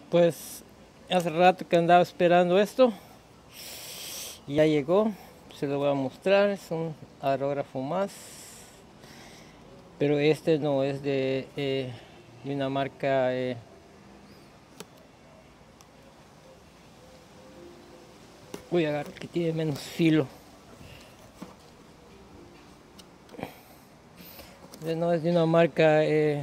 Pues hace rato que andaba esperando esto y ya llegó. Se lo voy a mostrar. Es un aerógrafo más, pero este no es de una marca voy a agarrar que tiene menos filo. No es de una marca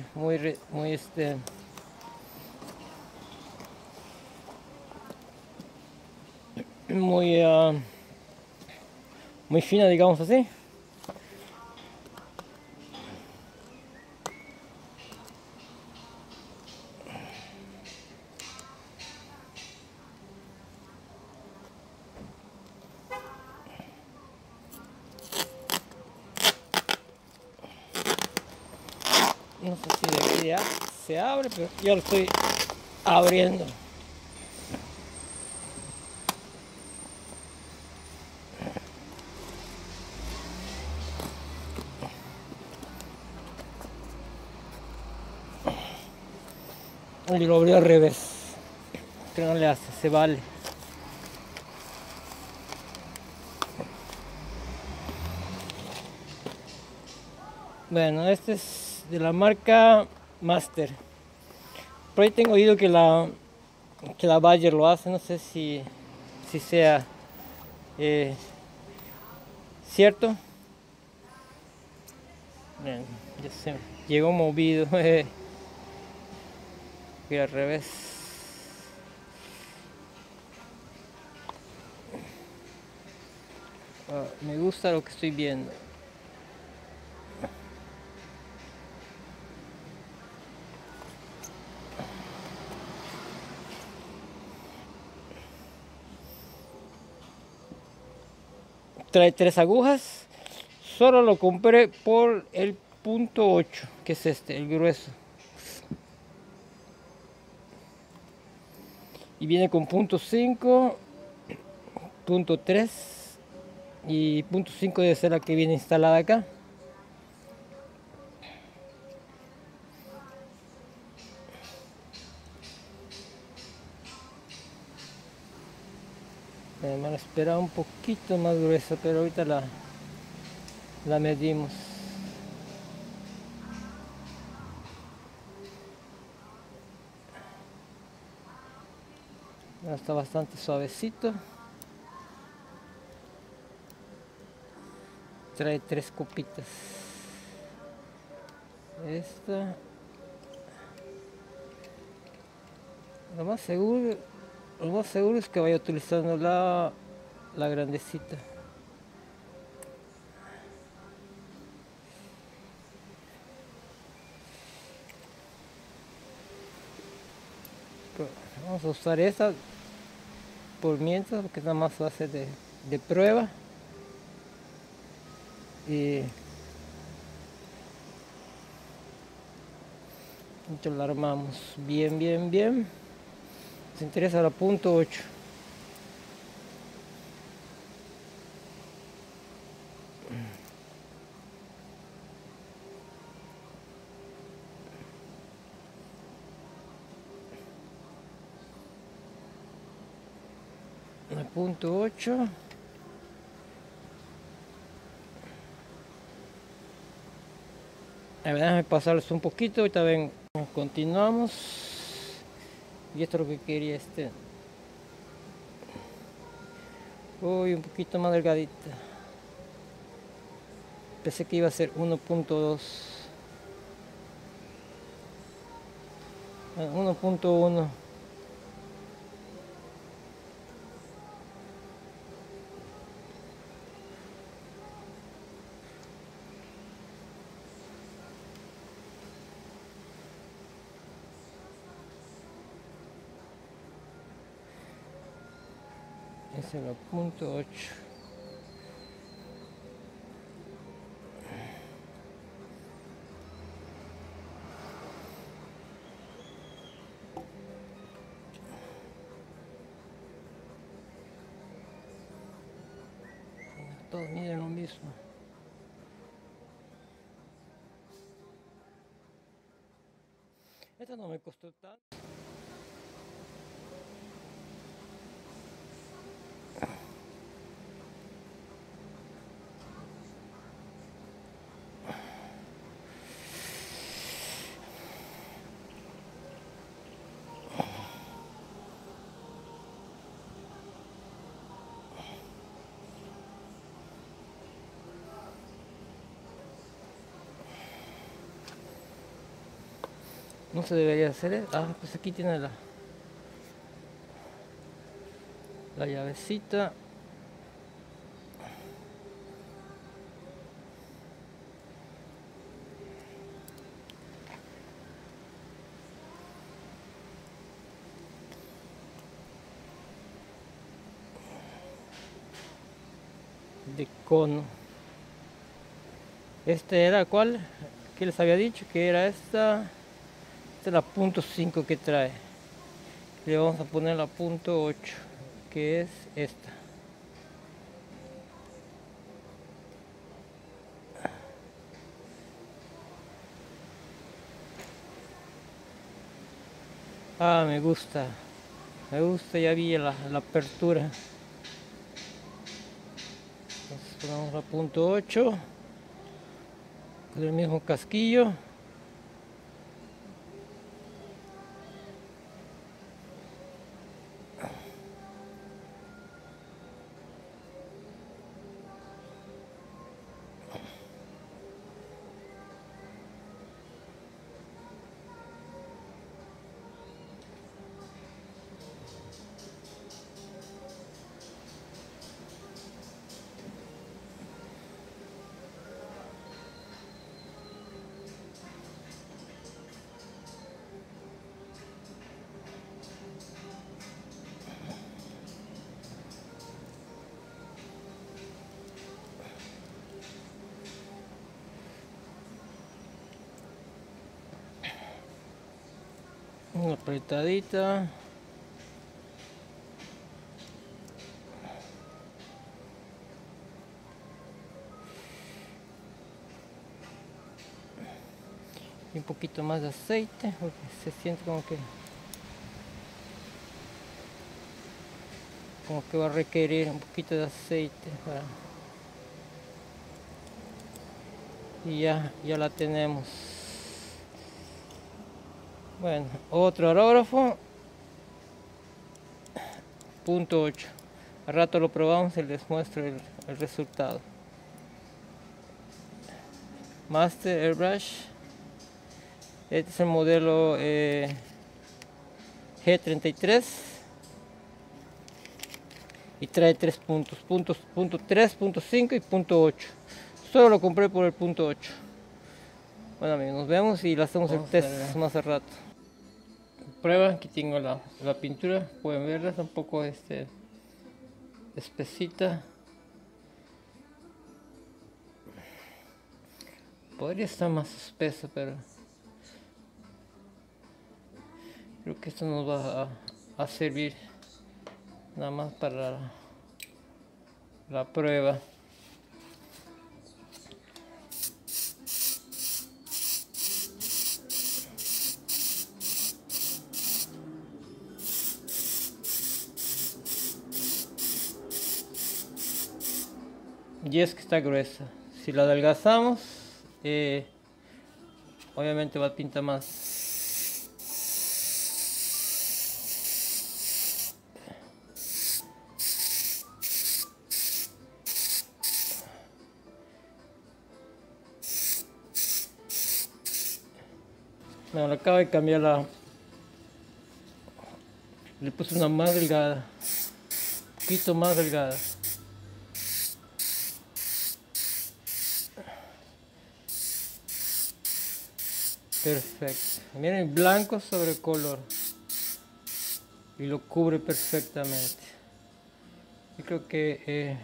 muy muy fina, digamos así. No sé si de aquí ya se abre, pero yo lo estoy abriendo. Y lo abrió al revés. Que no le hace, se vale. Bueno, este es de la marca Master. Por ahí tengo oído que la Bayer lo hace, no sé si sea eh, cierto. Bien, ya se llegó movido. Y al revés. Me gusta lo que estoy viendo. Trae 3 agujas. Solo lo compré por el punto 8, que es este, el grueso. Y viene con punto 5, punto 3 y punto 5 debe ser la que viene instalada acá. Me la esperaba un poquito más gruesa, pero ahorita la medimos. Está bastante suavecito. Trae 3 copitas. Esta. Lo más seguro, lo más seguro es que vaya utilizando la grandecita. Pero vamos a usar esta por mientras, porque nada más va a ser de prueba. Y entonces la armamos bien, bien, bien. Nos interesa la punto 8. La punto 8. Déjame pasarles un poquito, ahorita ven, continuamos. Y esto es lo que quería Uy, un poquito más delgadita. Pensé que iba a ser 1.2. 1.1. Ese es el punto 8. Todos miden lo mismo. Esto no me costó tanto. No se debería hacer. Ah, pues aquí tiene la llavecita. De cono. Este era ¿cuál? Que les había dicho que era esta. Esta es la .5 que trae. Le vamos a poner la .8, que es esta. Ah, me gusta, ya vi la apertura. Entonces ponemos la .8 con el mismo casquillo. Una apretadita. Y un poquito más de aceite, porque se siente como que va a requerir un poquito de aceite y ya la tenemos. Bueno, otro aerógrafo .8. Al rato lo probamos y les muestro el resultado. Master Airbrush. Este es el modelo G33 y trae 3 puntos, punto 3, punto 5 y punto 8. Solo lo compré por el punto 8. Bueno amigos, nos vemos y le hacemos el test más al rato. Prueba, aquí tengo la pintura, pueden verla, es un poco espesita. Podría estar más espesa, pero creo que esto nos va a servir nada más para la prueba. Y es que está gruesa. Si la adelgazamos, obviamente va a pintar más. Bueno, le acabo de cambiar le puse una más delgada, un poquito más delgada. Perfecto. Miren, blanco sobre color. Y lo cubre perfectamente. Yo creo que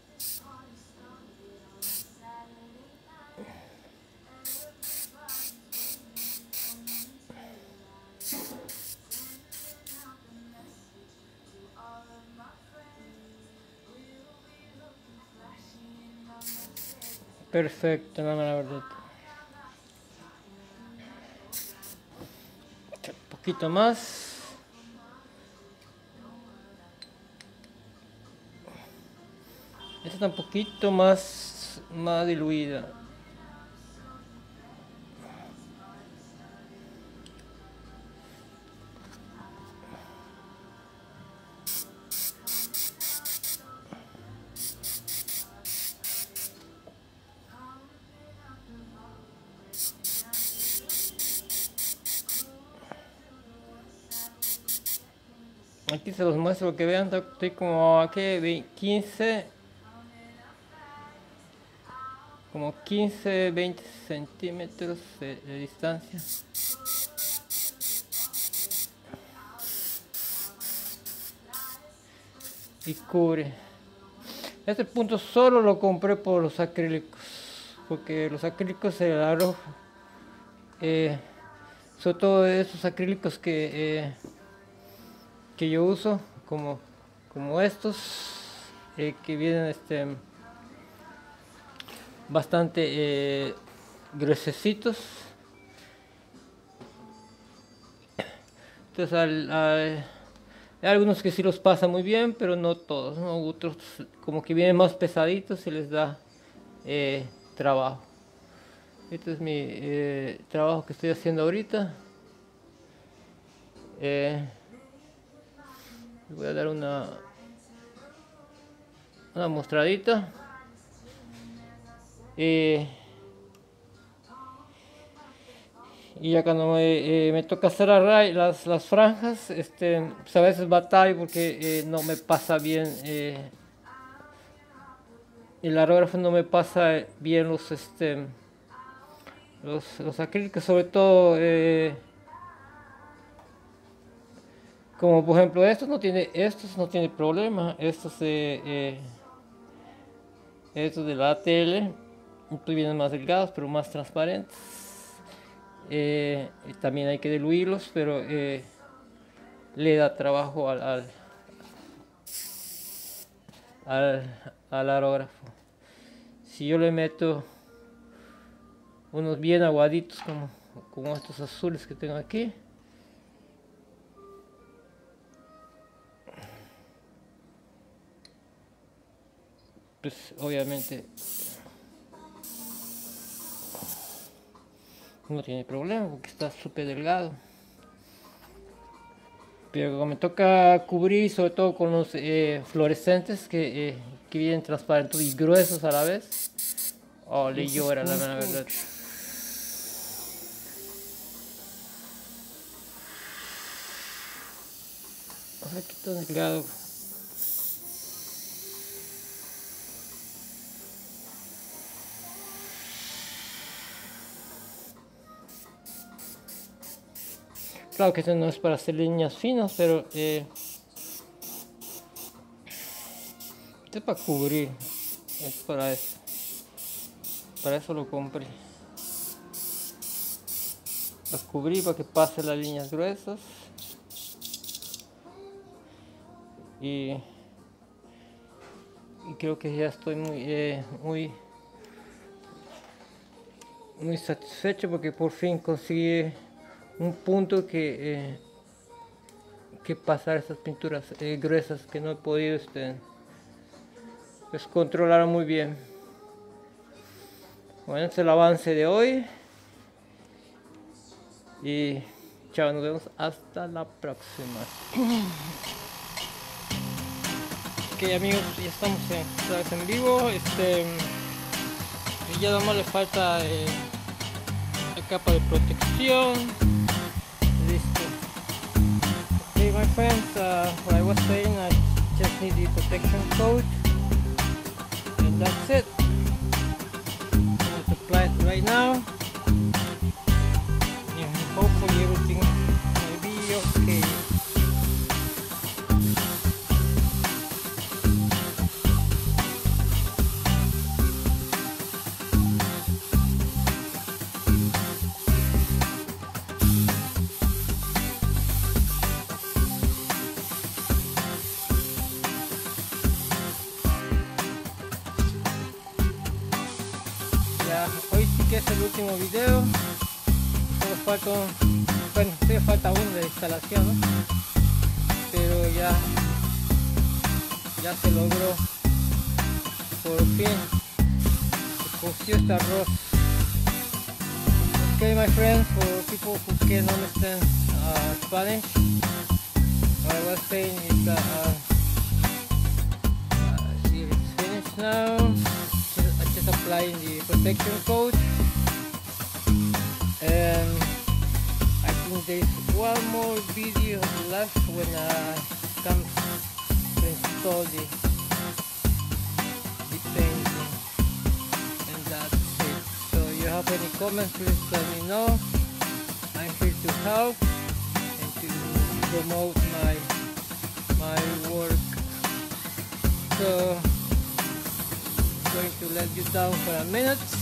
perfecto, la verdad. Un poquito más. Esta está un poquito más diluida. Aquí se los muestro que vean, estoy como aquí 15-20 centímetros de distancia. Y cubre. Este punto solo lo compré por los acrílicos, porque los acrílicos el aro, sobre todo estos acrílicos que yo uso, como estos, que vienen bastante gruesecitos. Entonces hay algunos que sí los pasa muy bien, pero no todos, ¿no? Otros como que vienen más pesaditos y les da trabajo. Este es mi trabajo que estoy haciendo ahorita. Voy a dar una mostradita. Y ya cuando me toca hacer las franjas, pues a veces batallo porque no me pasa bien, el aerógrafo no me pasa bien los acrílicos, sobre todo como por ejemplo estos no tiene problema, estos de la ATL vienen más delgados pero más transparentes. También hay que diluirlos, pero le da trabajo al aerógrafo. Si yo le meto unos bien aguaditos como estos azules que tengo aquí, pues obviamente no tiene problema porque está súper delgado. Pero como me toca cubrir, sobre todo con los fluorescentes que vienen transparentes y gruesos a la vez, le llora la verdad. Aquí está delgado. Claro que esto no es para hacer líneas finas, pero esto es para cubrir, es para eso. Para eso lo compré. Para cubrir, para que pase las líneas gruesas. Y creo que ya estoy muy satisfecho porque por fin conseguí un punto que pasar esas pinturas gruesas que no he podido pues controlar muy bien. Bueno, este es el avance de hoy y chao, nos vemos hasta la próxima. Ok amigos, ya estamos otra vez en vivo. Ya nomás le falta la capa de protección. Listo. Okay my friends, what I was saying, I just need the protection coat and that's it. I'm going to apply it right now. Yeah, hopefully everything will be okay. Hoy sí que es el último video. Todavía falta uno de instalación, ¿no? Pero ya se logró. Por fin se coció este arroz. Okay my friends, for people who can understand Spanish, what I was saying is that see, it's finished now. Just applying the protection coat, and I think there's one more video left when comes to install the painting, and that's it. So you have any comments, please let me know. I'm here to help and to promote my work. So I'm going to let you down for a minute.